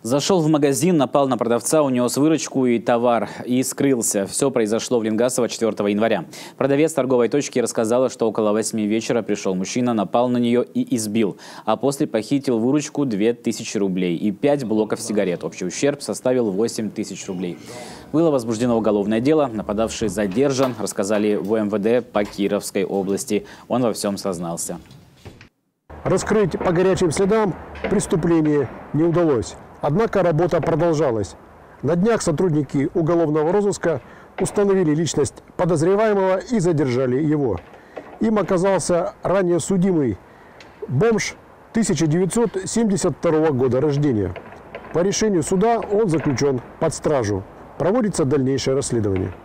Зашел в магазин, напал на продавца, унес выручку и товар и скрылся. Все произошло в Лингасово 4 января. Продавец торговой точки рассказала, что около 8 вечера пришел мужчина, напал на нее и избил. А после похитил выручку 2000 рублей и 5 блоков сигарет. Общий ущерб составил 8000 рублей. Было возбуждено уголовное дело. Нападавший задержан, рассказали в МВД по Кировской области. Он во всем сознался. Раскрыть по горячим следам преступление не удалось. Однако работа продолжалась. На днях сотрудники уголовного розыска установили личность подозреваемого и задержали его. Им оказался ранее судимый бомж 1972 года рождения. По решению суда он заключен под стражу. Проводится дальнейшее расследование.